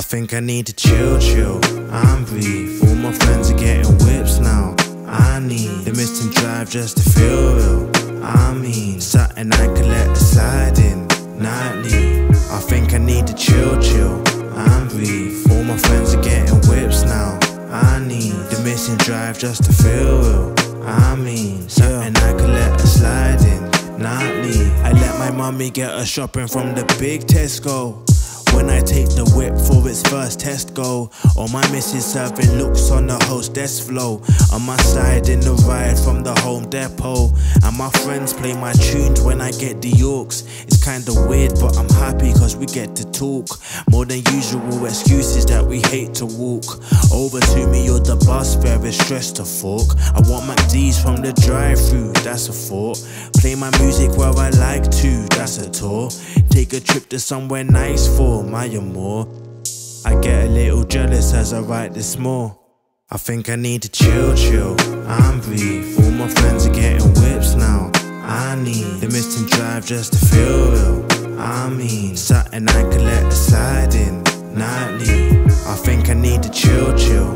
think I need to chill, and breathe. All my friends are getting whips now. I need the missing drive just to feel real. I mean, something I could let slide in nightly. I think I need to chill, and breathe. All my friends are getting whips now. I need the missing drive just to feel real. I mean, something I could let slide in nightly. I let my mommy get her shopping from the big Tesco. When I take the whip for its first test go, all my missus serving looks on the hostess flow. On my side in the ride from the home depot, and my friends play my tunes when I get the Yorks. It's kinda weird but I'm happy cause we get to talk. More than usual excuses that we hate to walk. Over to me or the bus fare is stressed to fork. I want MacD's from the drive-thru, that's a thought. Play my music where I like to, that's a tour. Take a trip to somewhere nice for my amor. I get a little jealous as I write this more. I think I need to chill, and breathe. All my friends are getting whips now. I need the missing drive just to feel real. I mean, something I could let slide in nightly. I think I need to chill,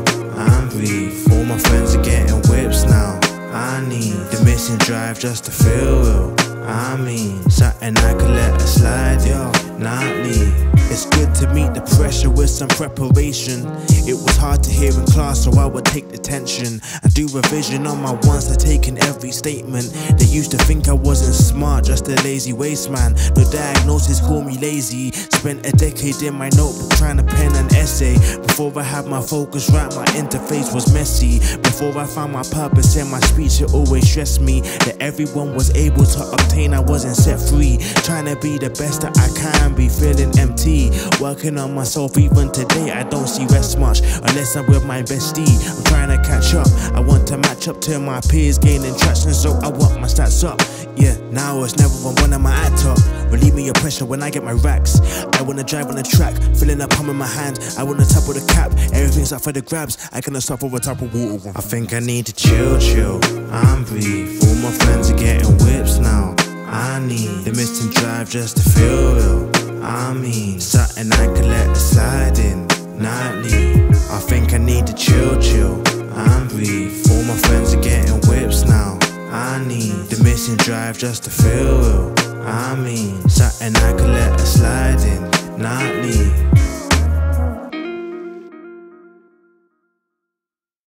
and breathe. All my friends are getting whips now. I need the missing drive just to feel real. I mean, something I could let slide in nightly. It's good to meet the pressure with some preparation. It was hard to hear in class, so I would take the tension and do revision on my ones to take in every statement. They used to think I wasn't smart, just a lazy waste man. No diagnosis, call me lazy. Spent a decade in my notebook trying to pen an essay. Before I had my focus right, my interface was messy. Before I found my purpose in my speech, it always stressed me that everyone was able to obtain, I wasn't set free. Trying to be the best that I can be, feeling empty. Working on myself even today, I don't see rest much unless I'm with my bestie. I'm trying to catch up, I want to match up to my peers, gaining traction, so I want my stats up. Yeah, now it's never when I'm at top. Relieve me your pressure when I get my racks. I wanna drive on the track, feeling a palm in my hand. I wanna tap with a cap, everything's up for the grabs. I cannot stop over top of water. I think I need to chill, and breathe. All my friends are getting whips now. I need the missing drive just to feel real. I mean, something I could let slide in nightly. I think I need to chill, and breathe. All my friends are getting whips now. I need the missing drive just to feel real. I mean, something I could let slide in nightly.